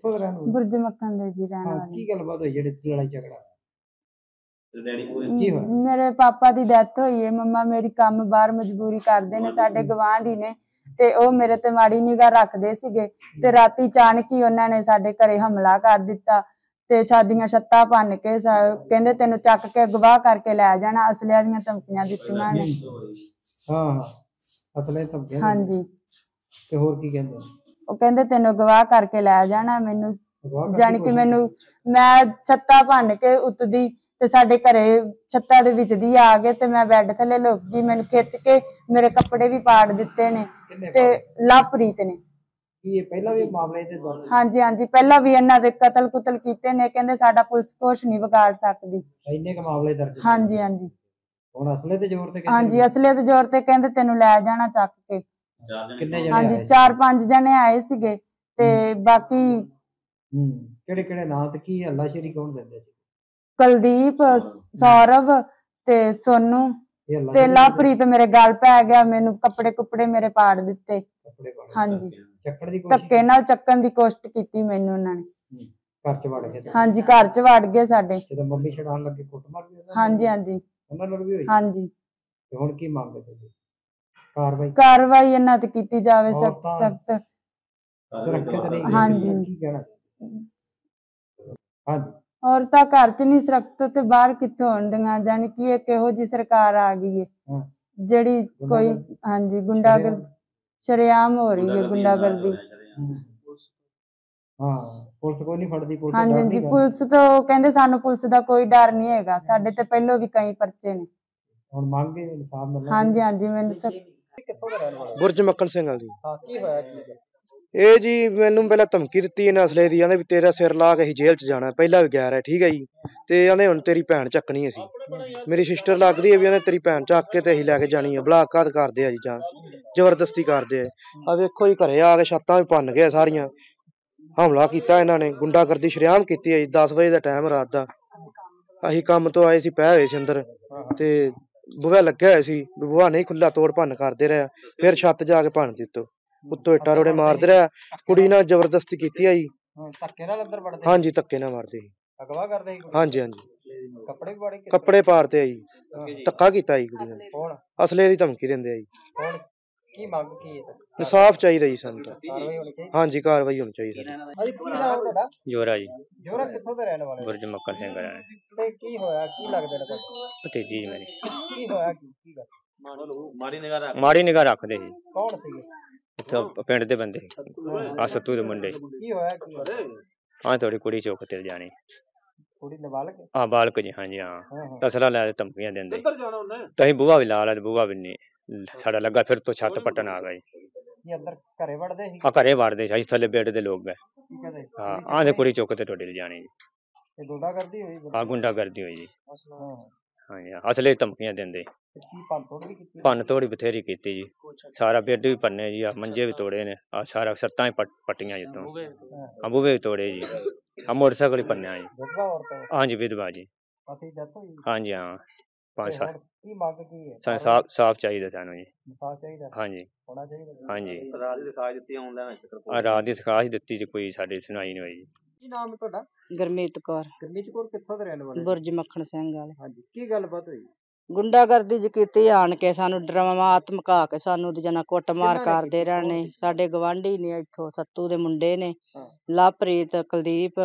ਕਿੱਥੋਂ ਦਾ ਰਹਿਣ ਵਾਲੇ? ਬੁਰਜ ਮੱਖਣ ਦੇ ਜੀ ਰਹਿਣ ਹਾਂ, ਵਾਲੀ। ਕੀ ਗੱਲਬਾਤ ਹੋਈ ਜਿਹੜੀ ਲੜਾਈ ਝਗੜਾ ਕੀ ਹੋਇਆ? ਮੇਰੇ ਪਾਪਾ ਦੀ ਡੈਥ ਹੋਈ ਹੈ। ਮੰਮਾ ਮੇਰੀ ਕੰਮ ਬਾਹਰ ਮਜਬੂਰੀ ਕਰਦੇ ਨੇ, ਸਾਡੇ ਗਵਾਂਢੀ ਨੇ, ਤੇ ਉਹ ਮੇਰੇ ਤੇ ਮਾੜੀ ਨਿਗਾਹ ਰੱਖਦੇ ਸੀਗੇ। ਤੇ ਰਾਤੀ ਅਚਾਨਕ ਹੀ ਉਹਨਾਂ ਨੇ ਸਾਡੇ ਘਰੇ ਹਮਲਾ ਕਰ ਦਿੱਤਾ ਤੇ ਸਾਡੀਆਂ ਛੱਤਾਂ ਭੰਨ ਕੇ ਕਹਿੰਦੇ ਤੈਨੂੰ ਚੱਕ ਕੇ ਅਗਵਾ ਕਰਕੇ ਲੈ ਜਾਣਾ, ਅਸਲਿਆਂ ਦੀਆਂ ਧਮਕੀਆਂ ਦਿੱਤੀਆਂ ਨੇ। ਹਾਂ ਅਸਲੇ ਧਮਕੀਆਂ? ਹਾਂਜੀ। ਤੇ ਹੋਰ ਕੀ ਕਹਿੰਦੇ? ਉਹ ਕਹਿੰਦੇ ਤੈਨੂੰ ਅਗਵਾ ਕਰਕੇ ਲੈ ਜਾਣਾ। ਮੈਨੂੰ ਜਾਣੀ ਕਿ ਮੈਂ ਛੱਤਾਂ ਭੰਨ ਕੇ ਉੱਤਦੀ ਤੇ ਸਾਡੇ ਘਰੇ ਛੱਤਾਂ ਦੇ ਵਿੱਚ ਦੀ ਆ ਗਏ ਤੇ ਮੈਂ ਬੈੱਡ ਥੱਲੇ ਲੁਕ ਗਈ। ਮੈਨੂੰ ਖਿੱਚ ਕੇ ਮੇਰੇ ਕੱਪੜੇ ਵੀ ਪਾੜ ਦਿੱਤੇ ਨੇ। ਤੇ ਲਵਪ੍ਰੀਤ ਨੇ। ਕੀ ਇਹ ਪਹਿਲਾਂ ਵੀ ਮਾਮਲੇ ਤੇ? ਹਾਂਜੀ ਹਾਂਜੀ, ਪਹਿਲਾਂ ਵੀ ਇਹਨਾਂ ਦੇ ਕਤਲ ਕੁਤਲ ਕੀਤੇ ਨੇ। ਕਹਿੰਦੇ ਸਾਡਾ ਪੁਲਿਸ ਕੁਛ ਨਹੀਂ ਵਿਗਾੜ ਸਕਦੀ। ਇੰਨੇ ਕ ਮਾਮਲੇ ਦਰਜ? ਹਾਂਜੀ ਹਾਂਜੀ। ਹੁਣ ਅਸਲੇ ਦੇ ਜ਼ੋਰ ਤੇ? ਹਾਂਜੀ, ਅਸਲੇ ਦੇ ਜ਼ੋਰ ਤੇ ਕਹਿੰਦੇ ਤੈਨੂੰ ਲੈ ਜਾਣਾ ਚੱਕ ਕੇ। ਕਿੰਨੇ ਜਣੇ? ਹਾਂਜੀ, 4-5 ਜਣੇ ਆਏ ਸੀਗੇ ਤੇ ਬਾਕੀ ਕਿਹੜੇ ਕਿਹੜੇ ਨਾਂ ਤੇ ਕੀ ਹੱਲਾਸ਼ੇਰੀ ਕੌਣ ਦਿੰਦੇ ਸੀ? ਕੁਲਦੀਪ, ਸੌਰਵ ਤੇ ਸੋਨੂ ਤੇ ਲਵਪ੍ਰੀਤ ਮੇਰੇ ਗਲ ਪੈ ਗਿਆ। ਮੈਨੂੰ ਕੱਪੜੇ ਕੁੱਪੜੇ ਮੇਰੇ ਪਾੜ ਦਿੱਤੇ। ਹਾਂਜੀ, ਧੱਕੇ ਨਾਲ ਚੱਕਣ ਦੀ ਕੋਸ਼ਿਸ਼ ਕੀਤੀ ਮੈਨੂੰ ਉਹਨਾਂ ਨੇ। ਘਰ ਚ ਵੜ ਗਏ? ਹਾਂਜੀ, ਘਰ ਚ ਵੜ ਗਏ ਸਾਡੇ। ਜਦੋਂ ਮੰਮੀ ਛਡਾਉਣ ਲੱਗੇ ਕੁੱਟਮਾਰ ਵੀ? ਹਾਂਜੀ ਹਾਂਜੀ। ਉਹਨਾਂ ਨਾਲ ਵੀ ਹੋਈ? ਹਾਂਜੀ। ਤੇ ਹੁਣ ਕੀ ਮੰਗਦੇ ਤੁਸੀਂ? ਕਾਰਵਾਈ ਇਹਨਾਂ ਤੇ ਕੀਤੀ ਜਾਵੇ ਸਖਤ ਸਖਤ। ਸੁਰੱਖਿਅਤ ਨਹੀਂ? ਹਾਂਜੀ। ਕੀ ਕਹਿਣਾ? ਹਾਂਜੀ। ਔਰਤਾਂ ਘਰ ਚ ਨਹੀਂ ਸੁਰੱਖਿਅਤ ਤੇ ਬਾਹਰ ਕਿੱਥੋਂ ਹੋਣਗੀਆਂ? ਜਾਣੀ ਕਿ ਇਹ ਕਿਹੋ ਜਿਹੀ ਸਰਕਾਰ ਆ ਗਈ ਹੈ ਜਿਹੜੀ ਕੋਈ ਹਾਂਜੀ ਗੁੰਡਾਗਰਦੀ ਸ਼ਰੇਆਮ ਹੋ ਰਹੀ ਹੈ। ਗੁੰਡਾਗਰਦੀ। ਹਾਂ, ਪੁਲਿਸ ਕੋਈ ਨਹੀਂ ਫੜਦੀ? ਹਾਂਜੀ ਹਾਂਜੀ, ਪੁਲਿਸ ਤੋਂ ਕਹਿੰਦੇ ਸਾਨੂੰ ਪੁਲਿਸ ਦਾ ਕੋਈ ਡਰ ਨਹੀਂ ਹੈਗਾ। ਸਾਡੇ ਤੇ ਪਹਿਲੋਂ ਵੀ ਕਈ ਪਰਚੇ ਨੇ। ਹੁਣ ਮੰਗ ਕੇ ਇਨਸਾਫ ਮਿਲਣਾ? ਹਾਂਜੀ ਹਾਂਜੀ। ਮੈਨੂੰ ਕਿੱਥੋਂ ਦਾ ਰਹਿਣ ਵਾਲਾ? ਬੁਰਜ ਮੱਖਣ ਸਿੰਘ ਜੀ। ਹਾਂ, ਕੀ ਹੋਇਆ ਕੀ? ਇਹ ਜੀ ਮੈਨੂੰ ਪਹਿਲਾਂ ਧਮਕੀ ਦਿੱਤੀ ਇਹਨੇ ਅਸਲੇ ਦੀ। ਕਹਿੰਦੇ ਵੀ ਤੇਰਾ ਸਿਰ ਲਾ ਕੇ ਅਸੀਂ ਜੇਲ੍ਹ 'ਚ ਜਾਣਾ। ਪਹਿਲਾਂ ਵੀ ਗਿਆ ਰਿਹਾ, ਠੀਕ ਹੈ ਜੀ। ਤੇ ਕਹਿੰਦੇ ਹੁਣ ਤੇਰੀ ਭੈਣ ਚੱਕਣੀ ਅਸੀਂ। ਮੇਰੀ ਸਿਸਟਰ ਲੱਗਦੀ ਹੈ ਵੀ ਕਹਿੰਦੇ ਤੇਰੀ ਭੈਣ ਚੱਕ ਕੇ ਤੇ ਅਸੀਂ ਲੈ ਕੇ ਜਾਣੀ ਆ। ਬਲਾਤਕਾਰ ਕਰਦੇ ਆ ਜੀ, ਜਾਂ ਜ਼ਬਰਦਸਤੀ ਕਰਦੇ ਆ। ਆ ਵੇਖੋ ਜੀ, ਘਰੇ ਆ ਕੇ ਛੱਤਾਂ ਵੀ ਭੰਨ ਗਏ ਸਾਰੀਆਂ। ਹਮਲਾ ਕੀਤਾ ਇਹਨਾਂ ਨੇ, ਗੁੰਡਾਗਰਦੀ ਸ਼ਰੇਆਮ ਕੀਤੀ ਹੈ ਜੀ। 10 ਵਜੇ ਦਾ ਟਾਈਮ ਰਾਤ ਦਾ। ਅਸੀਂ ਕੰਮ ਤੋਂ ਆਏ ਸੀ, ਪੈ ਹੋਏ ਸੀ ਅੰਦਰ ਤੇ ਬੂਹਾ ਲੱਗਿਆ ਹੋਇਆ ਸੀ। ਬੂਹਾ ਨਹੀਂ ਖੁੱਲਾ, ਤੋੜ ਭੰਨ ਕਰਦੇ ਰਿਹਾ। ਫਿਰ ਛੱਤ ਜਾ ਕੇ ਭੰਨ ਦਿੱਤੋ। ਉੱਤੋਂ ਇੱਟਾਂ ਰੋੜੇ ਮਾਰਦੇ ਰਿਹਾ। ਕੁੜੀ ਨਾਲ ਜ਼ਬਰਦਸਤੀ ਕੀਤੀ ਆ ਜੀ। ਧੱਕੇ ਨਾਲ ਅੰਦਰ ਵੜਦੇ? ਹਾਂਜੀ, ਧੱਕੇ ਨਾਲ ਮਾਰਦੇ ਸੀ। ਅਗਵਾ ਕਰਦੇ ਸੀ? ਹਾਂਜੀ ਹਾਂਜੀ। ਕੱਪੜੇ ਵੀ ਪਾੜੇ? ਕੱਪੜੇ ਪਾੜਦੇ ਆ ਜੀ। ਧੱਕਾ ਕੀਤਾ ਜੀ ਕੁੜੀ ਨਾਲ। ਅਸਲੇ ਦੀ ਧਮਕੀ ਦਿੰਦੇ ਆ ਜੀ। ਕੀ ਮੰਗ ਕੀ ਹੈ? ਇਨਸਾਫ ਚਾਹੀਦਾ ਜੀ ਸਾਨੂੰ ਤਾਂ। ਕਾਰਵਾਈ ਹੋਣੀ ਚਾਹੀਦੀ? ਹਾਂਜੀ, ਕਾਰਵਾਈ ਹੋਣੀ ਚਾਹੀਦੀ। ਹਾਂਜੀ, ਕੀ ਨਾਮ ਤੁਹਾਡਾ? ਜੋਰਾ ਜੀ। ਜੋਰਾ ਕਿੱਥੋਂ ਦੇ ਰਹਿਣ ਵਾਲੇ? ਬੁਰਜ ਮੱਕੜ ਸਿੰਘ ਰਹਿਣ। ਤੇ ਕੀ ਹੋਇਆ? ਕੀ ਲੱਗਦਾ ਨੇ ਤੁਹਾਨੂੰ? ਭਤੀਜੀ ਜੀ ਮੇਰੀ। ਕੀ ਹੋਇਆ ਕੀ ਗੱਲ? ਮਾੜੀ ਨਿਗਾਹ ਰੱਖਦੇ ਸੀ। ਕੌਣ ਸੀਗੇ? ਇੱਥੇ ਪਿੰਡ ਦੇ ਬੰਦੇ ਆ, ਸੱਤੂ ਦੇ ਮੁੰਡੇ। ਕੀ ਹੋਇਆ ਕੀ? ਹਾਂ, ਤੁਹਾਡੀ ਕੁੜੀ ਚੁੱਕ ਤੇ ਜਾਣੀ। ਕੁੜੀ ਨਾਬਾਲਗ? ਹਾਂ, ਬਾਲਕ ਜੀ। ਹਾਂਜੀ ਹਾਂ। ਅਸਲਾ ਲੈ ਕੇ ਧਮਕੀਆਂ ਦਿੰਦੇ। ਤਹੀਂ ਬੂਹਾ ਵੀ ਲਾ ਲਿਆ, ਬੂਹਾ ਵੀ ਨਹੀਂ ਸਾਡਾ ਲੱਗਾ। ਫਿਰ ਤੋਂ ਛੱਤ ਪੱਟਣ ਆ ਗਏ। ਕੀ ਅੰਦਰ ਘਰੇ ਵੜਦੇ ਸੀ? ਆ ਘਰੇ ਵੜਦੇ ਸੀ। ਥੱਲੇ ਬੈੱਡ ਦੇ ਲੋਕ ਗਏ। ਕੀ ਕਹਿੰਦੇ? ਹਾਂ, ਆਂਦੇ ਕੁੜੀ ਚੁੱਕ ਤੇ ਤੁਹਾਡੇ ਲਿਜਾਣੀ ਜੀ। ਇਹ ਗੁੰਡਾਗਰਦੀ ਹੋਈ? ਹਾਂ, ਗੁੰਡਾਗਰਦੀ ਹੋਈ ਜੀ। ਹਾਂ। ਹਾਂਜੀ, ਅਸਲੇ ਧਮਕੀਆਂ ਦਿੰਦੇ। ਕੀ ਭੰਨ ਤੋੜ ਵੀ ਕੀਤੀ? ਭੰਨ ਤੋੜ ਬਥੇਰੀ ਕੀਤੀ ਜੀ। ਸਾਰਾ ਬੈੱਡ ਵੀ ਭੰਨੇ ਜੀ। ਆ ਮੰਜੇ ਵੀ ਤੋੜੇ ਨੇ। ਆ ਸਾਰਾ ਛੱਤਾਂ ਵੀ ਪੱਟੀਆਂ ਜਿੱਤੋਂ। ਆ ਬੂਹੇ ਵੀ ਤੋੜੇ ਜੀ। ਆ ਮੋਟਰਸਾਈਕਲ ਹੀ ਭੰਨਿਆ ਜੀ। ਵਿਧਵਾ ਔਰਤ? ਹਾਂਜੀ, ਵਿਧਵਾ ਜੀ। ਪਤੀ ਡੈਥ ਹੋਈ? ਹਾਂਜੀ ਹਾਂ। 5 ਸਾਲ। ਕੀ ਮੰਗ ਕੀ ਹੈ? ਸਾਨੂੰ ਸਾਫ਼ ਚਾਹੀਦਾ ਸਾਨੂੰ ਜੀ। ਇਨਸਾਫ ਚਾਹੀਦਾ? ਹਾਂਜੀ ਹੋਣਾ ਚਾਹੀਦਾ? ਹਾਂਜੀ। ਰਾਤ ਦੀ ਦਿਖਾਈ ਦਿੱਤੀ ਆਨਲਾਈਨ? ਰਾਤ ਦੀ ਸਿਖਾਸ਼ ਦਿੱਤੀ ਜੀ, ਕੋਈ ਸਾਡੀ ਸੁਣਾਈ ਨਹੀਂ ਹੋਈ ਜੀ। ਕੀ ਨਾਮ ਹੈ ਤੁਹਾਡਾ? ਗੁਰਮੀਤ ਕੌਰ। ਗੁਰਮੀਤ ਕੌਰ ਕਿੱਥੋਂ ਦੇ ਰਹਿਣ ਵਾਲੇ? ਬੁਰਜ ਮੱਖਣ ਸਿੰਘ ਵਾਲੇ। ਹਾਂਜੀ, ਕੀ ਗੱਲਬਾਤ ਹੋਈ? ਗੁੰਡਾਗਰਦੀ ਜੀ ਕੀਤੀ ਆਣ ਕੇ, ਸਾਨੂੰ ਡਰਾਮਾ ਧਮਕਾ ਕੇ ਸਾਨੂੰ ਜਨਾ ਕੁੱਟਮਾਰ ਕਰਦੇ ਰਹਿਣੇ। ਸਾਡੇ ਗਵਾਂਢੀ ਨੇ ਇੱਥੋਂ, ਸੱਤੂ ਦੇ ਮੁੰਡੇ ਨੇ, ਲਵਪ੍ਰੀਤ, ਕੁਲਦੀਪ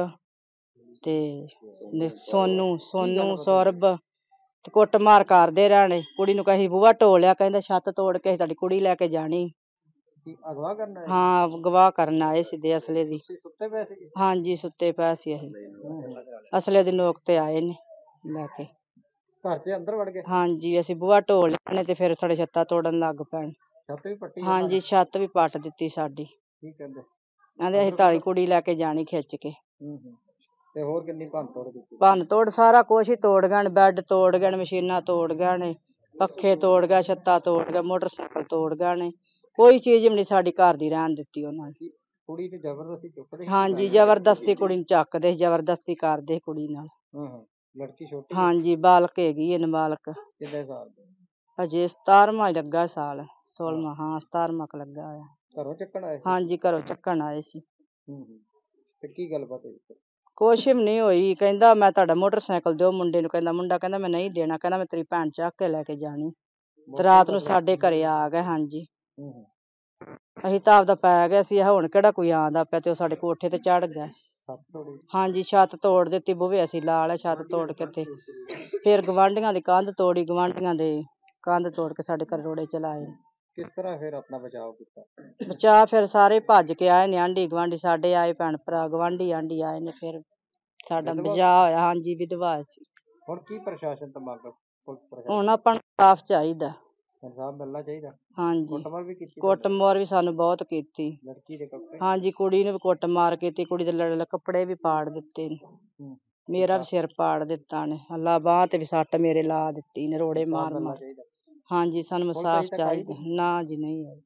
ਤੇ ਸੋਨੂ ਸੌਰਭ ਤੇ ਕੁੱਟਮਾਰ ਕਰਦੇ ਰਹਿਣੇ। ਕੁੜੀ ਨੂੰ ਕਹੀ ਬੂਹਾ ਢੋਲਿਆ, ਕਹਿੰਦੇ ਛੱਤ ਤੋੜ ਕੇ ਤੁਹਾਡੀ ਕੁੜੀ ਲੈ ਕੇ ਜਾਣੀ। ਅਗਵਾ ਕਰਨ ਆਏ? ਹਾਂ, ਗਵਾਹ ਕਰਨ ਆਏ ਸਿੱਧੇ ਅਸਲੇ ਦੀ। ਸੁੱਤੇ ਪਏ ਸੀ? ਹਾਂਜੀ, ਸੁੱਤੇ ਪਏ ਸੀ ਅਸੀਂ। ਅਸਲੇ ਦੀ ਨੋਕ ਤੇ ਆਏ ਨੇ ਲੈ ਕੇ। ਘਰ ਦੇ ਅੰਦਰ ਵੜ ਗਏ? ਹਾਂਜੀ, ਅਸੀਂ ਬੂਹਾ ਢੋਲ ਲੈਣੇ ਤੇ ਫਿਰ ਸਾਡੇ ਛੱਤਾਂ ਤੋੜਨ ਲੱਗ ਪੈਣ। ਛੱਤ ਵੀ ਪੱਟੀ? ਹਾਂਜੀ, ਛੱਤ ਵੀ ਪੱਟ ਦਿੱਤੀ ਸਾਡੀ। ਕੀ ਕਹਿੰਦੇ? ਕਹਿੰਦੇ ਅਸੀਂ ਤੁਹਾਡੀ ਕੁੜੀ ਲੈ ਕੇ ਜਾਣੀ ਖਿੱਚ ਕੇ। ਤੇ ਹੋਰ ਕਿੰਨੀ ਭੰਨ ਤੋੜ ਕੀਤੀ? ਭੰਨ ਤੋੜ ਸਾਰਾ ਕੁਛ ਹੀ ਤੋੜ ਗਏ। ਬੈੱਡ ਤੋੜ ਗਏ, ਮਸ਼ੀਨਾਂ ਤੋੜ ਗਏ ਨੇ, ਪੱਖੇ ਤੋੜ ਗਏ, ਛੱਤਾਂ ਤੋੜ ਗਏ, ਮੋਟਰਸਾਈਕਲ ਤੋੜ ਗਏ ਨੇ। ਕੋਈ ਚੀਜ਼ ਵੀ ਨਹੀਂ ਸਾਡੀ ਘਰ ਦੀ ਰਹਿਣ ਦਿੱਤੀ ਉਹਨਾਂ ਨੇ। ਕੁੜੀ ਨੂੰ ਜ਼ਬਰਦਸਤੀ ਚੁੱਕਦੇ? ਹਾਂਜੀ, ਜ਼ਬਰਦਸਤੀ ਕੁੜੀ ਨੂੰ ਚੱਕਦੇ, ਜ਼ਬਰਦਸਤੀ ਕਰਦੇ ਕੁੜੀ ਨਾਲ। ਲੜਕੀ ਛੋਟੀ? ਹਾਂਜੀ, ਬਾਲਕ ਹੈਗੀ ਹੈ, ਨਾਬਾਲਕ। ਕਿੰਨੇ ਸਾਲ ਦੀ? ਅਜੇ 17ਵਾਂ ਲੱਗਾ ਸਾਲ। 16ਵਾਂ, ਹਾਂ 17ਵਾਂ ਲੱਗਾ ਹੋਇਆ। ਘਰੋਂ ਚੱਕਣ ਆਏ? ਹਾਂਜੀ, ਘਰੋਂ ਚੱਕਣ ਆਏ ਸੀ। ਤੇ ਕੀ ਗੱਲਬਾਤ ਹੋਈ ਫਿਰ? ਕੁਛ ਵੀ ਨਹੀਂ ਹੋਈ। ਕਹਿੰਦਾ ਮੈਂ ਤੁਹਾਡਾ ਮੋਟਰਸਾਈਕਲ ਦਿਓ ਮੁੰਡੇ ਨੂੰ। ਮੁੰਡਾ ਕਹਿੰਦਾ ਮੈਂ ਨਹੀਂ ਦੇਣਾ। ਕਹਿੰਦਾ ਮੈਂ ਤੇਰੀ ਭੈਣ ਚੱਕ ਕੇ ਲੈ ਕੇ ਜਾਣੀ। ਤੇ ਰਾਤ ਨੂੰ ਸਾਡੇ ਘਰੇ ਆ ਗਏ। ਹਾਂਜੀ, ਹੂੰ ਹੂੰ। ਅਸੀਂ ਤਾਂ ਆਪਦਾ ਪੈ ਗਏ ਸੀ। ਹੁਣ ਕਿਹੜਾ ਕੋਈ ਆਉਂਦਾ ਪਿਆ। ਤੇ ਉਹ ਸਾਡੇ ਕੋਠੇ ਤੇ ਚੜ ਗਿਆ। ਸੱਤ ਤੋੜੀ? ਹਾਂਜੀ, ਛੱਤ ਤੋੜ ਦਿੱਤੀ। ਬੂਹੇ ਅਸੀਂ ਲਾ ਲਏ ਛੱਤ ਤੋੜ ਕੇ। ਤੇ ਫਿਰ ਗਵਾਂਢੀਆਂ ਦੀ ਕੰਧ ਤੋੜੀ। ਗਵਾਂਢੀਆਂ ਦੇ ਕੰਧ ਤੋੜ ਕੇ ਸਾਡੇ ਘਰ ਰੋੜੇ ਚਲਾਏ। ਕਿਸ ਤਰ੍ਹਾਂ ਫਿਰ ਆਪਣਾ ਬਚਾਅ ਕੀਤਾ? ਬਚਾ ਫਿਰ ਸਾਰੇ ਭੱਜ ਕੇ ਆਏ ਨੇ। ਆਂਢੀ ਗੁਆਂਢੀ ਸਾਡੇ ਆਏ, ਭੈਣ ਭਰਾ ਗਵਾਂਢੀ ਆਂਢੀ ਆਏ ਨੇ। ਫਿਰ ਸਾਡਾ ਵਿਧਵਾ ਬਚਾਅ ਹੋਇਆ। ਹਾਂਜੀ, ਵਿਧਵਾ ਸੀ। ਹੁਣ ਕੀ ਪ੍ਰਸ਼ਾਸਨ ਤੋਂ ਮੰਗ, ਪੁਲਿਸ ਪ੍ਰਸ਼ਾਸਨ ਹੁਣ ਆਪਾਂ ਨੂੰ ਇਨਸਾਫ਼ ਚਾਹੀਦਾ। ਇਨਸਾਫ਼ ਮਿਲਣਾ ਚਾਹੀਦਾ? ਹਾਂਜੀ, ਕੁੱਟਮਾਰ ਵੀ ਕੀਤੀ? ਕੁੱਟਮਾਰ ਵੀ ਸਾਨੂੰ ਬਹੁਤ ਕੀਤੀ। ਲੜਕੀ ਦੇ ਕੱਪੜੇ? ਹਾਂਜੀ, ਕੁੜੀ ਨੂੰ ਵੀ ਕੁੱਟਮਾਰ ਕੀਤੀ। ਕੁੜੀ ਦੇ ਕੱਪੜੇ ਵੀ ਪਾੜ ਦਿੱਤੇ ਨੇ। ਹੂੰ। ਮੇਰਾ ਵੀ ਸਿਰ ਪਾੜ ਦਿੱਤਾ ਨੇ। ਅੱਲਾ ਬਾਂਹ ਤੇ ਵੀ ਸੱਟ ਮੇਰੇ ਲਾ ਦਿੱਤੀ ਨੇ ਰੋੜੇ ਇਨਸਾਫ਼ ਮਾਰ ਮਿਲਣਾ ਮਾਰ। ਚਾਹੀਦਾ। ਹਾਂਜੀ, ਸਾਨੂੰ ਪੁਲਿਸ ਅਜੇ ਇਨਸਾਫ਼ ਤੱਕ ਆਈ ਚਾਹੀਦਾ। ਨਾ ਜੀ, ਨਹੀਂ ਆਈ।